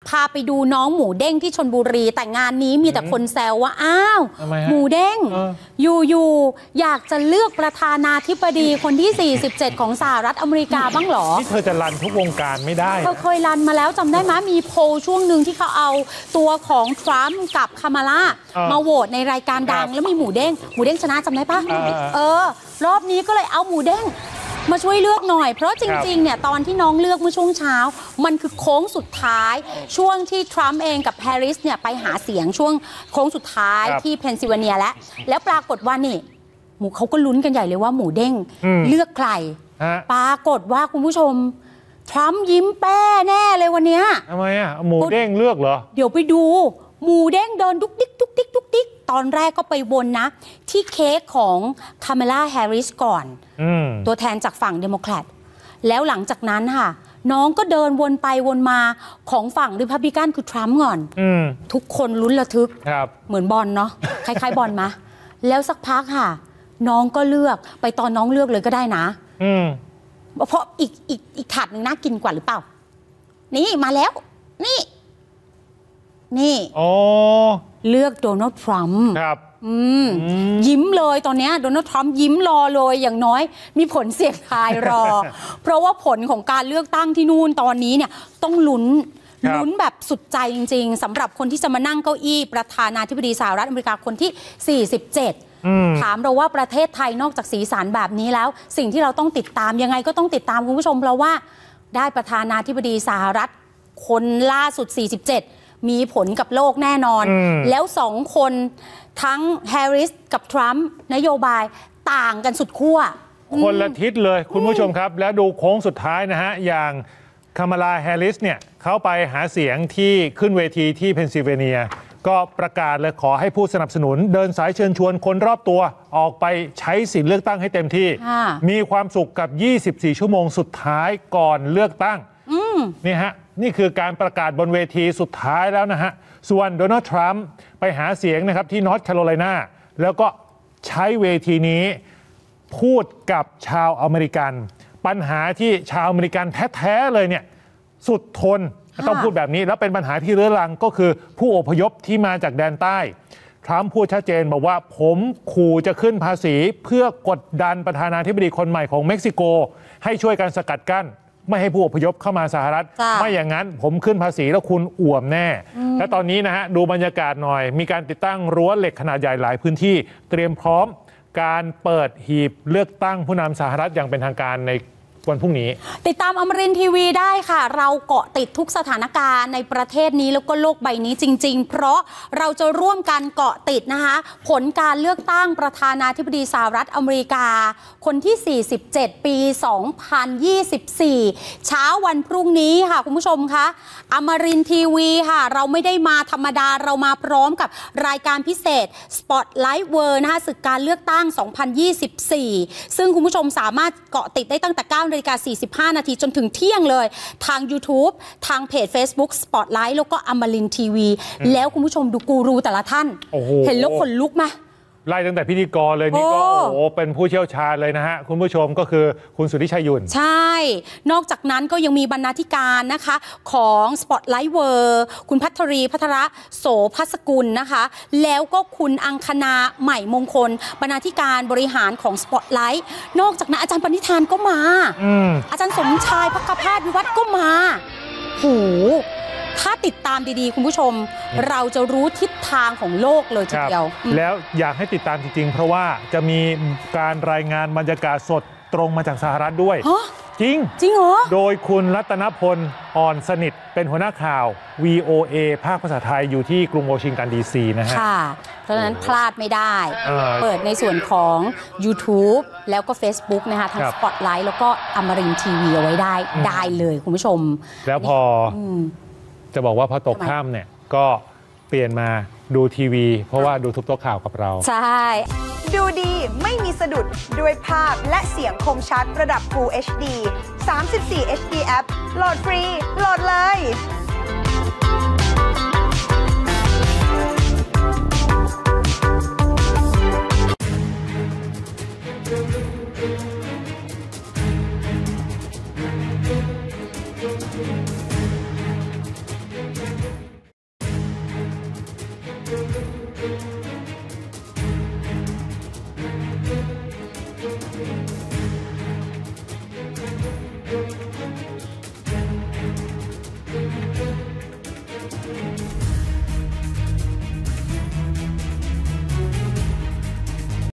พาไปดูน้องหมูเด้งที่ชลบุรีแต่งานนี้มีแต่คนแซวว่าอ้าวหมูเด้งอยู่อยากจะเลือกประธานาธิบดีคนที่47ของสหรัฐอเมริกาบ้างหรอที่เธอจะรันทุกวงการไม่ได้เธอเคยรันมาแล้วจำได้ไหมมีโพลช่วงหนึ่งที่เขาเอาตัวของทรัมป์กับคามาลามาโหวตในรายการดังแล้วมีหมูเด้งชนะจำได้ปะรอบนี้ก็เลยเอาหมูเด้งมาช่วยเลือกหน่อยเพราะจริงๆเนี่ยตอนที่น้องเลือกเมื่อช่วงเช้ามันคือโค้งสุดท้ายช่วงที่ทรัมป์เองกับแฮร์ริสเนี่ยไปหาเสียงช่วงโค้งสุดท้ายที่เพนซิลเวเนียแล้วปรากฏว่านี่หมูเขาก็ลุ้นกันใหญ่เลยว่าหมูเด้งเลือกใครปรากฏว่าคุณผู้ชมทรัมป์ยิ้มแป้แน่เลยวันนี้ทำไมอ่ะหมูเด้งเลือกเหรอเดี๋ยวไปดูหมูเด้งเดินดุกดิกตอนแรกก็ไปวนนะที่เค้กของคาเมล่าแฮร์ริสก่อนตัวแทนจากฝั่งเดโมแครตแล้วหลังจากนั้นค่ะน้องก็เดินวนไปวนมาของฝั่งริพับลิกันคือทรัมป์ก่อนทุกคนลุ้นระทึกเหมือนบอลเนาะคล้ายๆบอลมะแล้วสักพักค่ะน้องก็เลือกไปตอนน้องเลือกเลยก็ได้นะเพราะอีกถาดหนึ่งน่ากินกว่าหรือเปล่านี่มาแล้วนี่เลือกโดนัลด์ทรัมป์ยิ้มเลยตอนนี้โดนัลด์ทรัมป์ยิ้มรอเลยอย่างน้อยมีผลเสี่ยงทายรอ เพราะว่าผลของการเลือกตั้งที่นู่นตอนนี้เนี่ยต้องลุ้นแบบสุดใจจริงๆสำหรับคนที่จะมานั่งเก้าอี้ประธานาธิบดีสหรัฐอเมริกาคนที่47ถามเราว่าประเทศไทยนอกจากสีสันแบบนี้แล้วสิ่งที่เราต้องติดตามยังไงก็ต้องติดตามคุณผู้ชมเพราะว่าได้ประธานาธิบดีสหรัฐคนล่าสุด47มีผลกับโลกแน่นอนแล้ว2คนทั้งแฮร์ริสกับทรัมป์นโยบายต่างกันสุดขั้วคนละทิศเลยคุณผู้ชมครับแล้วดูโค้งสุดท้ายนะฮะอย่างคามาลาแฮร์ริสเนี่ยเข้าไปหาเสียงที่ขึ้นเวทีที่เพนซิลเวเนียก็ประกาศเลยขอให้ผู้สนับสนุนเดินสายเชิญชวนคนรอบตัวออกไปใช้สิทธิเลือกตั้งให้เต็มที่มีความสุขกับ24ชั่วโมงสุดท้ายก่อนเลือกตั้งนี่ฮะนี่คือการประกาศบนเวทีสุดท้ายแล้วนะฮะส่วนโดนัลด์ทรัมป์ไปหาเสียงนะครับที่นอร์ทแคโรไลนาแล้วก็ใช้เวทีนี้พูดกับชาวอเมริกันปัญหาที่ชาวอเมริกันแท้ๆเลยเนี่ยสุดทนต้องพูดแบบนี้แล้วเป็นปัญหาที่เรื้อรังก็คือผู้อพยพที่มาจากแดนใต้ทรัมป์พูดชัดเจนบอกว่าผมขู่จะขึ้นภาษีเพื่อกดดันประธานาธิบดีคนใหม่ของเม็กซิโกให้ช่วยกันสกัดกั้นไม่ให้ผู้อพยพเข้ามาสหรัฐไม่อย่างนั้นผมขึ้นภาษีแล้วคุณอ่วมแน่และตอนนี้นะฮะดูบรรยากาศหน่อยมีการติดตั้งรั้วเหล็กขนาดใหญ่หลายพื้นที่เตรียมพร้อมการเปิดหีบเลือกตั้งผู้นำสหรัฐอย่างเป็นทางการในวันพรุ่งนี้ติดตามอมรินทร์ทีวีได้ค่ะเราเกาะติดทุกสถานการณ์ในประเทศนี้แล้วก็โลกใบนี้จริงๆเพราะเราจะร่วมกันเกาะติดนะคะผลการเลือกตั้งประธานาธิบดีสหรัฐอเมริกาคนที่47ปี2024เช้าวันพรุ่งนี้ค่ะคุณผู้ชมคะอมรินทร์ทีวีค่ะเราไม่ได้มาธรรมดาเรามาพร้อมกับรายการพิเศษ Spotlight World นะคะศึกการเลือกตั้ง2024ซึ่งคุณผู้ชมสามารถเกาะติดได้ตั้งแต่9:45 น.จนถึงเที่ยงเลยทาง YouTube ทางเพจ Facebook Spotlight แล้วก็อมรินทร์ทีวีแล้วคุณผู้ชมดูกูรูแต่ละท่านเห็นแล้วขนลุกไหมไล่ตั้งแต่พิธีกรเลยนี่ก็โอ้โหเป็นผู้เชี่ยวชาญเลยนะฮะคุณผู้ชมก็คือคุณสุทธิชัยยุ่นใช่นอกจากนั้นก็ยังมีบรรณาธิการนะคะของ Spotlight World คุณพัทรีพัทระโสภัสกุลนะคะแล้วก็คุณอังคณาใหม่มงคลบรรณาธิการบริหารของ Spotlight นอกจากนั้นอาจารย์ปณิธานก็มาอาจารย์สมชายภักพาสวิวัฒน์ก็มาโหถ้าติดตามดีๆคุณผู้ชมเราจะรู้ทิศทางของโลกเลยทีเดียวแล้วอยากให้ติดตามจริงๆเพราะว่าจะมีการรายงานบรรยากาศสดตรงมาจากสหรัฐด้วยจริงเหรอโดยคุณรัตนพลอ่อนสนิทเป็นหัวหน้าข่าว VOA ภาคภาษาไทยอยู่ที่กรุงวอชิงตันดีซีนะฮะค่ะเพราะฉะนั้นพลาดไม่ได้เปิดในส่วนของ YouTube แล้วก็ Facebook นะคะทั้ง Spotlight แล้วก็อมรินทร์ทีวีเอาไว้ได้เลยคุณผู้ชมแล้วพอจะบอกว่าพอตกค่ำเนี่ยก็เปลี่ยนมาดูทีวีเพราะว่าดูทุกโต๊ะข่าวกับเราใช่ดูดีไม่มีสะดุดด้วยภาพและเสียงคมชัดระดับ Full HD 34 HD App โหลดฟรีโหลดเลยครับ